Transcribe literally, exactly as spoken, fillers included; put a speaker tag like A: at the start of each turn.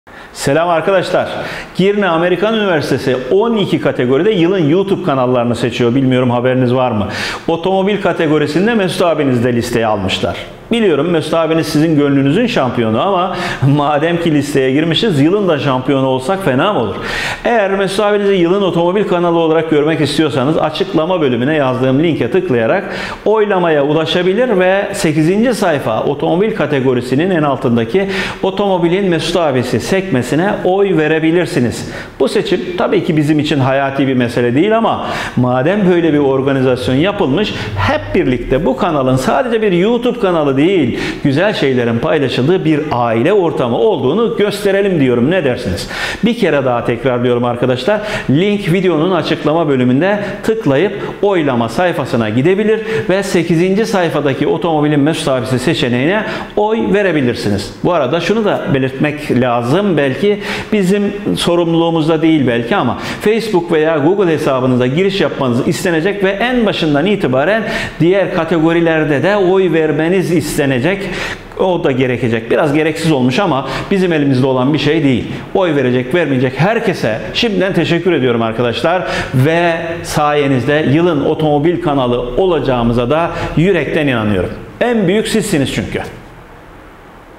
A: Selam arkadaşlar. Girne Amerikan Üniversitesi on iki kategoride yılın YouTube kanallarını seçiyor. Bilmiyorum haberiniz var mı? Otomobil kategorisinde Mesut abiniz de listeye almışlar. Biliyorum Mesut abiniz sizin gönlünüzün şampiyonu ama madem ki listeye girmişiz yılın da şampiyonu olsak fena mı olur? Eğer Mesut abinizi yılın otomobil kanalı olarak görmek istiyorsanız açıklama bölümüne yazdığım linke tıklayarak oylamaya ulaşabilir ve sekizinci sayfa otomobil kategorisinin en altındaki otomobilin Mesut abisi sekmesine oy verebilirsiniz. Bu seçim tabii ki bizim için hayati bir mesele değil ama madem böyle bir organizasyon yapılmış hep birlikte bu kanalın sadece bir YouTube kanalı değil, güzel şeylerin paylaşıldığı bir aile ortamı olduğunu gösterelim diyorum. Ne dersiniz? Bir kere daha tekrarlıyorum arkadaşlar. Link videonun açıklama bölümünde tıklayıp oylama sayfasına gidebilir ve sekizinci sayfadaki otomobilin Mesut abisi seçeneğine oy verebilirsiniz. Bu arada şunu da belirtmek lazım. Belki bizim sorumluluğumuzda değil belki ama Facebook veya Google hesabınıza giriş yapmanız istenecek ve en başından itibaren diğer kategorilerde de oy vermeniz istenecek. O da gerekecek. Biraz gereksiz olmuş ama bizim elimizde olan bir şey değil. Oy verecek, vermeyecek herkese şimdiden teşekkür ediyorum arkadaşlar. Ve sayenizde yılın otomobil kanalı olacağımıza da yürekten inanıyorum. En büyük sizsiniz çünkü.